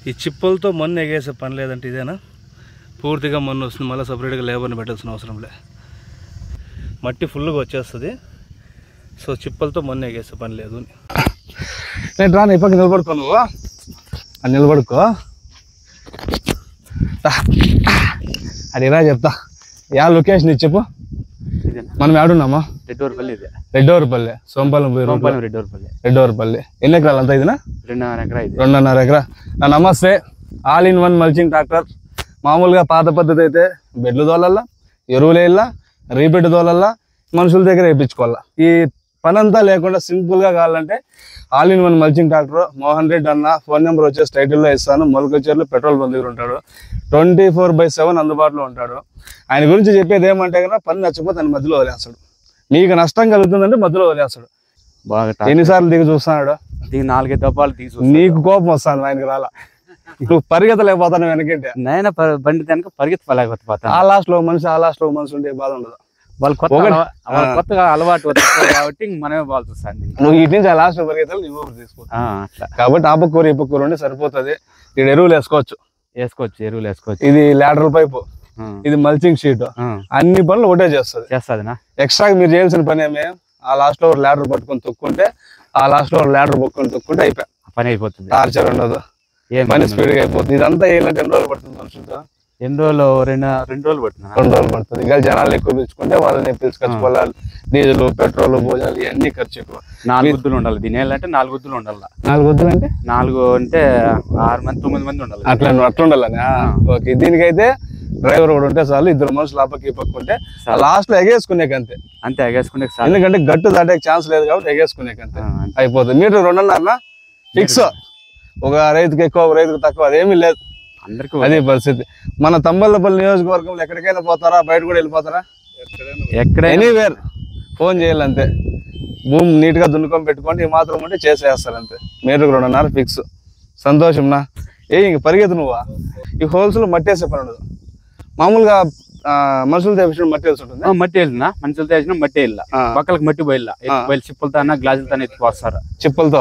ఈ చిప్పలతో మన్ను ఎగేసే పని లేదంటే ఇదేనా? పూర్తిగా మన్ను వస్తుంది, మళ్ళీ సపరేట్గా లేబర్ని పెట్టాల్సిన అవసరం లే, మట్టి ఫుల్గా వచ్చేస్తుంది. సో చిప్పలతో మన్ను ఎగేసే పని లేదు. నేను రాను, ఇప్పటికి నిలబడుకో, నువ్వు అది నిలబడుకో. అడిగిరా చెప్తా. యా లొకేషన్ ఇది చెప్పు. మనం ఏడున్నామా? రెడ్డోరపల్లి. ఇది రెడ్డోరపల్లి, సోంపాలెం పోయి రెడ్డోరపల్లి. ఎన్ని ఎకరాలు అంతా ఇదినా? 2.5 ఎకరా. నమస్తే. All in one mulching tractor. మామూలుగా పాత పద్ధతి అయితే బెడ్లు తోలల్లా, ఎరువులు వేయాలా, రీబెడ్ తోలల్లా, మనుషుల దగ్గర వేయించుకోవాలా. ఈ పని అంతా లేకుండా సింపుల్గా కావాలంటే all in one mulching tractor Mohan Reddy అన్న. ఫోన్ నెంబర్ వచ్చేసి టైటిల్లో ఇస్తాను. మొలకచేరులో పెట్రోల్ బంక్ దగ్గర ఉంటాడు. 24/7 అందుబాటులో ఉంటాడు. ఆయన గురించి చెప్పేది ఏమంటే కన్నా పని నచ్చకపోతే ఆయన మధ్యలో వదిలేస్తాడు. మీకు నష్టం కలుగుతుందంటే మధ్యలో వదిలేస్తాడు. బాగా ఎన్నిసార్లు దిగి చూస్తున్నాడు? 4 దప్పాలు దిగి నీకు కోపం వస్తాను ఆయనకి రాలా. నువ్వు పరిగెత్తలేకపోతాను వెనకంటే. నేను బండి వెనక పరిగెత్తలేకపోతాను. ఆ లాస్ట్ లో మనిషి ఉంటే బాధ ఉండదు. వాళ్ళు కొత్తగా అలవాటు కాబట్టి మనమే బాల్స్ వస్తాండి. నువ్వు ఇటు నుంచి ఆ లాస్ట్ లో పరిగెత్తాలి, నువ్వు తీసుకో. కాబట్టి ఆ పక్కూరు ఈ పక్కూరు ఉండి సరిపోతుంది. ఇక్కడ ఎరువులు వేసుకోవచ్చు. ఇది లాటరల్ పైపు, ఇది మల్చింగ్ షీట్. అన్ని పనులు ఒకటే చేస్తుంది. ఎక్స్ట్రా మీరు చేయాల్సిన పని ఏమే, ఆ లాస్ట్ లో లాడర్ పట్టుకొని తొక్కుంటే, ఆ లాస్ట్ లో లాడర్ పట్టుకొని తొక్కుంటే అయిపోయి పని అయిపోతుంది. టార్చర్ ఉండదు, పని స్పీడ్ గా అయిపోతుంది. ఇదంతా ఏంటంటే 2 రోజులు పడుతుంది మనుషులతో. 2 రోజులు 2 రోజులు పడుతుంది. 2 రోజులు పడుతుంది. ఇంకా జనాలు ఎక్కువ పిలుచుకుంటే వాళ్ళని పిలుచుకొచ్చుకోవాలి. డీజిల్, పెట్రోల్, భోజనాలు ఇవన్నీ ఖర్చు ఎక్కువ. 4 గుద్దులు ఉండాలి. దీని అంటే 4 గుద్దులు ఉండాలి. 4 గుద్దులు అంటే 4 అంటే 6 మంది 9 మంది ఉండాలి. అట్లా ఉండాలని. ఓకే. దీనికైతే డ్రైవర్ కూడా ఉంటే చాలు. 2 మనుషులు ఆ పక్క ఈ పక్క ఉంటే లాస్ట్ లో ఎగేసుకునేకంతే. ఎగేసుకునే ఎందుకంటే గట్టు దాటే ఛాన్స్ లేదు కాబట్టి ఎగేసుకునేకంతే అయిపోతుంది. Metre 2.5 fix. ఒక రైతుకి ఎక్కువ, ఒక రైతుకు తక్కువ, అదేమీ లేదు. అదే పరిస్థితి. మన తంబళ్ళపల్లి నియోజకవర్గంలో ఎక్కడికైనా పోతారా? బయట కూడా వెళ్ళిపోతారా? ఎనీవేర్ ఫోన్ చేయాలంతే. భూమి నీట్ గా దున్నుకొని పెట్టుకోండి. ఈ మాత్రం ఉంటే చేసేస్తారు అంతే. మీటర్కి 2.5 ఫిక్స్. సంతోషంనా? ఇంక పరిగెత్తు నువ్వా. ఈ హోల్స్ లో మట్టి వేసే పని ఉండదు. మామూలుగా మనుషులు తెచ్చిన మట్టి వేసి ఉంటుంది. మట్టి వెళ్ళినా మనుషులు తెచ్చిన మట్టి వెళ్ళా, పక్కలకు మట్టి బయలు చిప్పలతో గ్లాసులతో ఎత్తుకొస్తారు. చిప్పలతో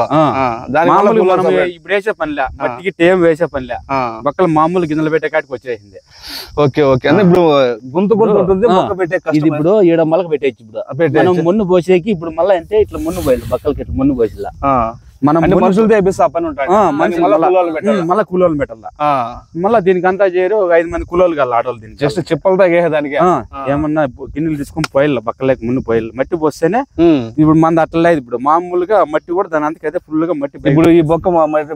ఇప్పుడు వేసే పనిలే, మట్టికి టేం వేసే పనిలే. పక్కల మామూలు గిన్నెలు పెట్టే కాటికి వచ్చేసింది. Okay okay. అంటే ఇప్పుడు గుంత ఉంటుంది. ఇది ఇప్పుడు 7 మొలక పెట్టేసి ఇప్పుడు మున్ను పోసేకి ఇప్పుడు మళ్ళీ అంటే ఇట్లా మున్ను పోయాలి. బక్కలకి ఇట్లా మున్ను పోసిలా మనం మనుషులు తెప్పిస్తే ఆ పని ఉంటాయి. మళ్ళీ కూలోళ్ళు పెట్టాలా. మళ్ళీ దీనికి అంతా చేయరు. 5 మంది కూలోళ్ళు కాదు ఆడవాళ్ళు. దీనికి జస్ట్ చిప్పలతో దానికి ఏమన్నా గిన్నెలు తీసుకొని పోయాలి. బక్కలేక ముందు పోయాలి. మట్టి పోస్తేనే ఇప్పుడు మన అట్లా లేదు. ఇప్పుడు మామూలుగా మట్టి కూడా దాని అంతకైతే ఫుల్ గా మట్టి. ఇప్పుడు ఈ బొక్క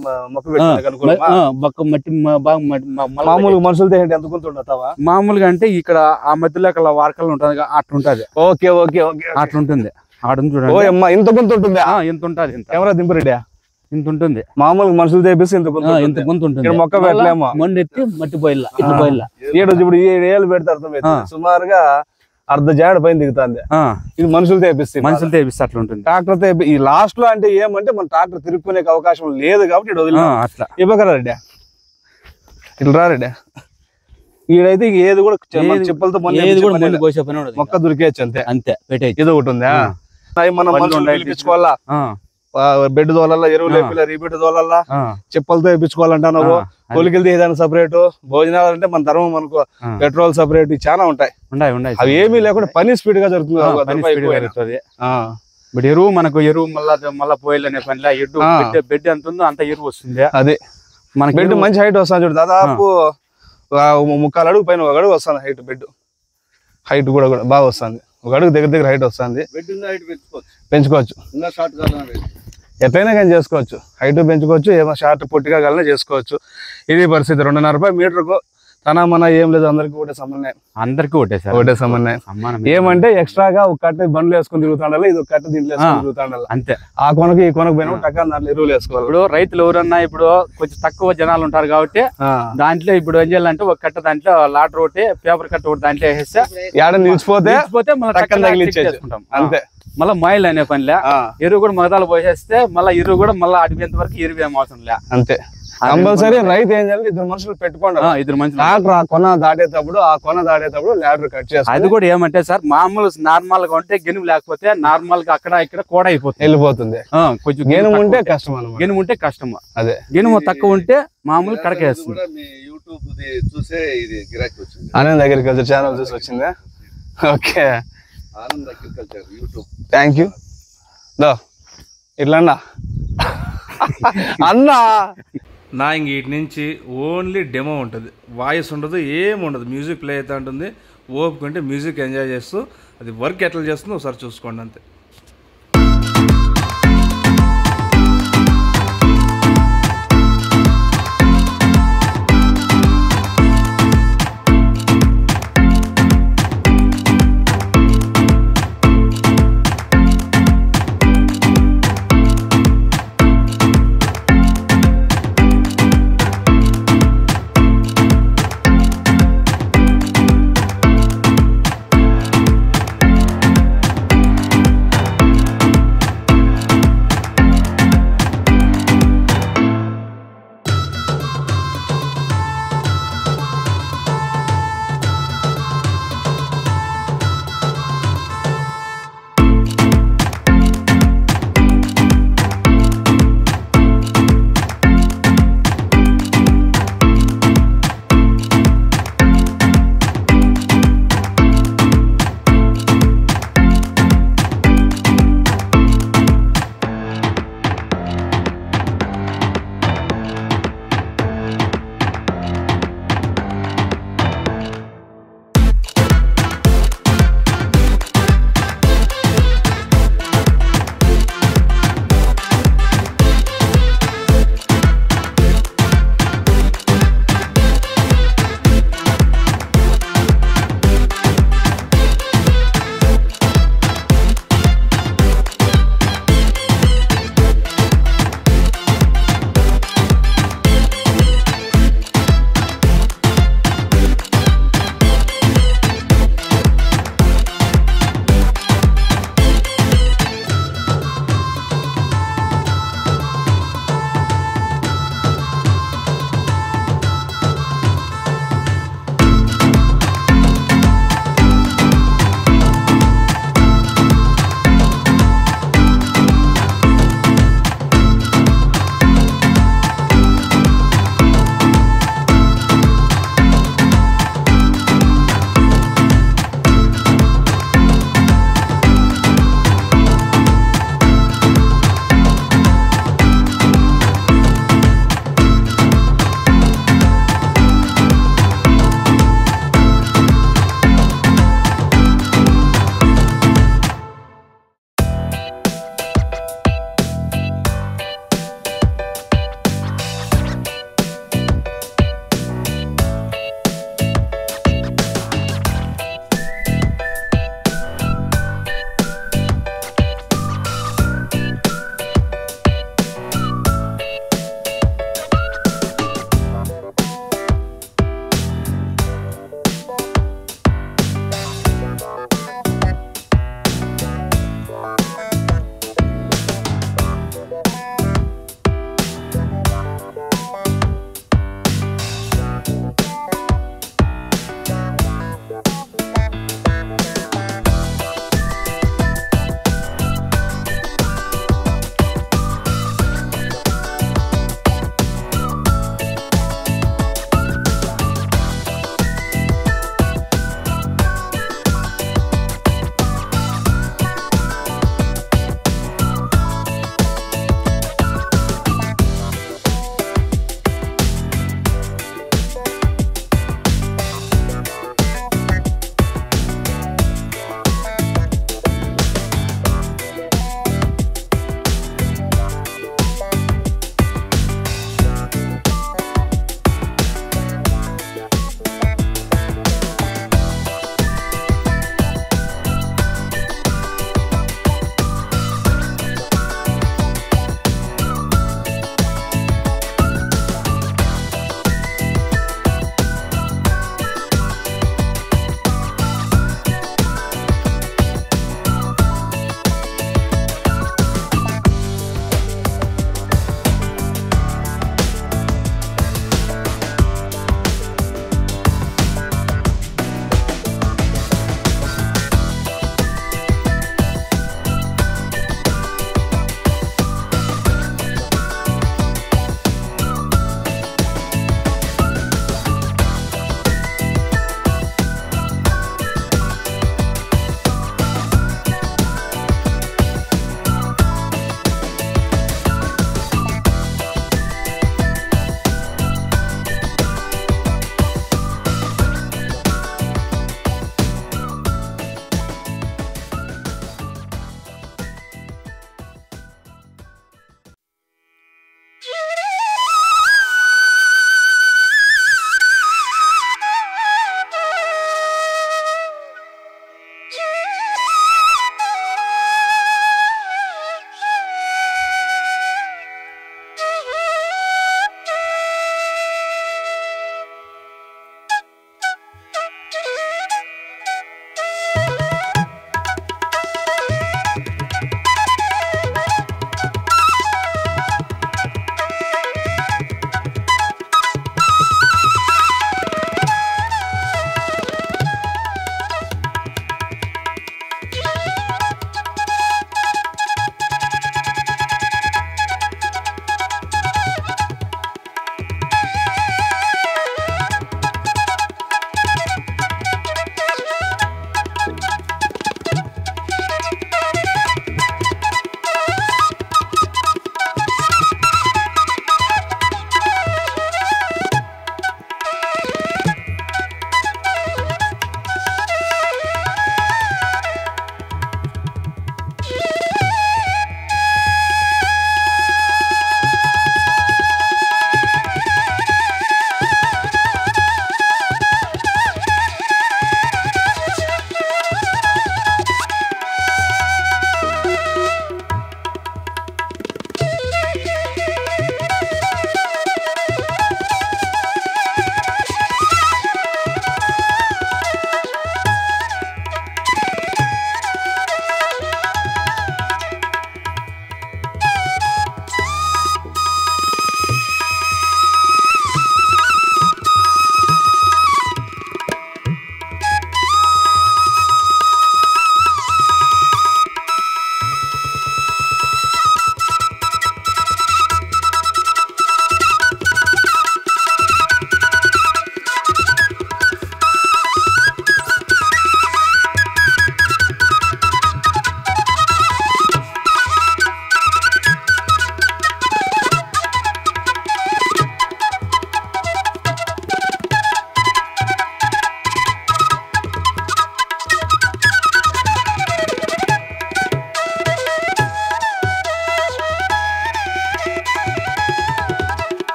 బొక్క మట్టి బాగా మామూలుగా మనుషులతో ఎంత గుంతుంటావా? మామూలుగా అంటే ఇక్కడ ఆ మధ్యలో అక్కడ వారకలు ఉంటుంది, అట్లుంటది. Okay okay okay. అట్లుంటుంది. చూడండి ఇంత గుంత ఉంటుంది. ఎంత ఉంటుంది. కెమెరా దింపురెడ్డి ఇంత ఉంటుంది. మామూలుగా మనుషులు తెప్పిస్తే ఇంత గుంత ఉంటుంది. మొక్క పెట్టలేమో. మొండి ఎత్తి మట్టి పోయిల్లా ఇట్లా పోయిల్లా. ఇప్పుడు 7 ఏళ్ళు పెడితే అర్థమైంది. సుమారుగా 1/2 జాడ పైన దిగుతుంది. ఇది మనుషులు తెప్పిస్తే అట్లా ఉంటుంది. ట్రాక్టర్ ఈ లాస్ట్ లో అంటే ఏమంటే మన ట్రాక్టర్ తిరుక్కునే అవకాశం లేదు కాబట్టి ఇటు వదిలి అట్లా ఇవ్వగలరా రెడ్డి. ఇట్లా రా రెడ్డి. ఈడైతే ఏది కూడా చెప్పలతో మొక్క దొరికేయచ్చు అంతే. అంతే పెట్టేయచ్చు. ఇది ఒకటి ఉందా? మనం పిలిపించుకోవాలా, బెడ్ తోలల్లా, ఎరువులు వేపిలా, రీబెడ్ తోలల్లా, చెప్పలతో వేయించుకోవాలంటున్నావు. కొలికలు తీయడానికి సపరేట్, భోజనాలు అంటే మన ధర్మం అనుకో, పెట్రోల్ సపరేట్, చాలా ఉంటాయి. అవి ఏమీ లేకుండా పని స్పీడ్ గా జరుగుతుంది. ఇప్పుడు ఎరువు మనకు మళ్ళా పోయాలనే పనిలా. బెడ్ ఎంత ఉందో అంత ఎరువు వస్తుంది. అదే మనకి బెడ్ మంచి హైట్ వస్తుంది చూడు. దాదాపు 3/4 అడుగు పైన 1 అడుగు వస్తుంది హైట్. బెడ్ హైట్ కూడా బాగా వస్తుంది. 1 అడుగు దగ్గర హైట్ వస్తుంది. పెంచుకోవచ్చు. ఎట్లయినా కానీ చేసుకోవచ్చు. హైట్ పెంచుకోవచ్చు. ఏమో షార్ట్ పొట్టిగా కలిగినా చేసుకోవచ్చు. ఇది పరిస్థితి. 2.5 మీటర్కు తన మన ఏం లేదు. అందరికి ఒకటే సమన్వయం. ఒకటే సమన్వయం. ఏమంటే ఎక్స్ట్రాగా ఒక కట్ట బండ్లు వేసుకుని తిరుగుతాడాలి. ఇది ఒక కట్ట దీంట్లో వేసుకుని తిరుగుతాడాలి అంతే. ఆ కొనకు ఈ కొనకు పోయినా టక్క దాంట్లో ఎరువులు వేసుకోవాలి. ఇప్పుడు రైతులు ఎవరన్నా ఇప్పుడు కొంచెం తక్కువ జనాలు ఉంటారు కాబట్టి దాంట్లో ఇప్పుడు ఏం చేయాలంటే ఒక కట్ట దాంట్లో లాటర్ ఒకటి, పేపర్ కట్ట ఒకటి దాంట్లో వేసేస్తే ఏడ నిలిచిపోతే తగిలించేసుకుంటాం అంతే. మళ్ళీ మాయిల్ అనే పనిలే. ఎరువు కూడా మగతాలు పోసేస్తే మళ్ళీ ఎరువు కూడా మళ్ళీ అడిగేంత వరకు ఎరువు ఏం అవసరం లే. అంతే. కంపల్సరీ రైతు ఏం చేయాలి, 2 మనుషులు పెట్టుకోండి. 2 మనుషులు ట్రాక్టర్ ఆ కొన దాటేటప్పుడు ల్యాడర్ కట్ చేసి అది కూడా ఏమంటే సార్ మామూలు నార్మల్ గా ఉంటే గెనుము లేకపోతే నార్మల్ గా అక్కడ ఇక్కడ కూడా వెళ్ళిపోతుంది. కొంచెం గెనుము ఉంటే కష్టం అన్నమాట. గెనుము ఉంటే కష్టం. అదే గెనుము తక్కువ ఉంటే మామూలు కడకేస్తుంది. ఆనంద్ అగ్రికల్చర్ ఛానల్ చూసి వచ్చిందా? Okay, thank you. ఇట్లా అన్నా నా ఇంక వీటి నుంచి ఓన్లీ డెమో ఉంటుంది, వాయిస్ ఉండదు, ఏముండదు. మ్యూజిక్ ప్లే అవుతూ ఉంటుంది. ఓపుకుంటే మ్యూజిక్ ఎంజాయ్ చేస్తూ అది వర్క్ ఎట్లా చేస్తుందో ఒకసారి చూసుకోండి అంతే.